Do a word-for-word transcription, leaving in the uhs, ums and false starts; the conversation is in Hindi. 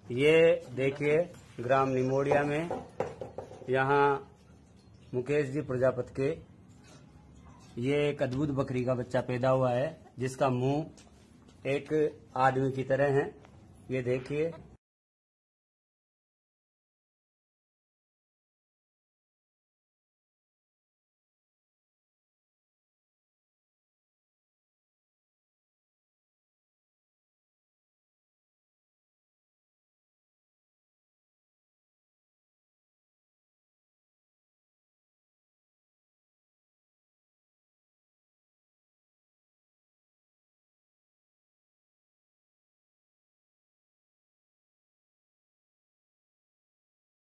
ये देखिए ग्राम निमोड़िया में यहाँ मुकेश जी प्रजापति के ये एक अद्भुत बकरी का बच्चा पैदा हुआ है जिसका मुंह एक आदमी की तरह है। ये देखिए